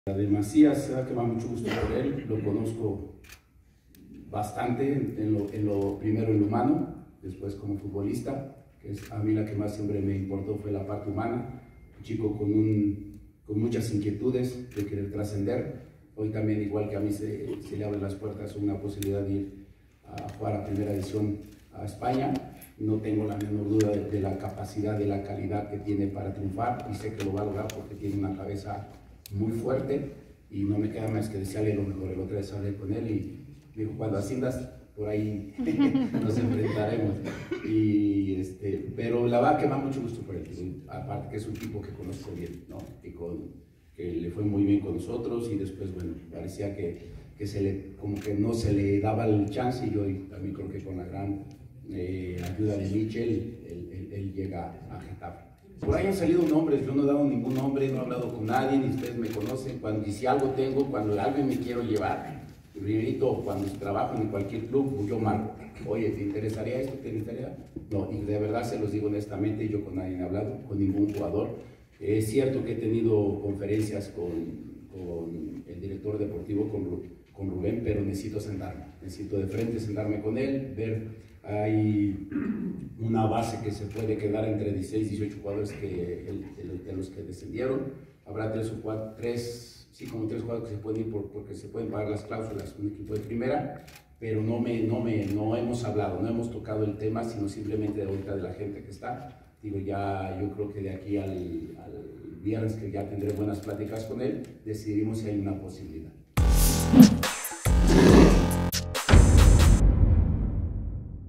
La de Macías, se da que me da mucho gusto por él, lo conozco bastante, primero en lo humano, después como futbolista, que es a mí la que más siempre me importó fue la parte humana, un chico con muchas inquietudes de querer trascender. Hoy también, igual que a mí, se le abren las puertas una posibilidad de ir a jugar a primera división a España. No tengo la menor duda de la capacidad, de la calidad que tiene para triunfar, y sé que lo va a lograr porque tiene una cabeza muy fuerte y no me queda más que desearle lo mejor. El otro día hablé con él y dijo, cuando asciendas por ahí nos enfrentaremos. Pero la verdad que me da mucho gusto por él, aparte que es un tipo que conozco bien, ¿no? Que le fue muy bien con nosotros, y después, bueno, parecía que como que no se le daba el chance, y yo también creo que con la gran ayuda de Michel, él llega a Getafe. Por ahí han salido nombres, yo no he dado ningún nombre, no he hablado con nadie, ni ustedes me conocen. Y si algo tengo, cuando alguien me quiero llevar, primerito, cuando trabajo en cualquier club, pues yo marco, oye, ¿te interesaría esto? ¿Te interesaría? No, y de verdad se los digo honestamente, yo con nadie he hablado, con ningún jugador. Es cierto que he tenido conferencias con el director deportivo, con Rubén, pero necesito de frente sentarme con él, ver. Hay una base que se puede quedar entre 16 y 18 jugadores de los que descendieron. Habrá tres jugadores que se pueden ir porque se pueden pagar las cláusulas, un equipo de primera, pero no hemos hablado, no hemos tocado el tema, sino simplemente de ahorita de la gente que está. Digo, ya yo creo que de aquí al viernes, que ya tendré buenas pláticas con él, decidiremos si hay una posibilidad.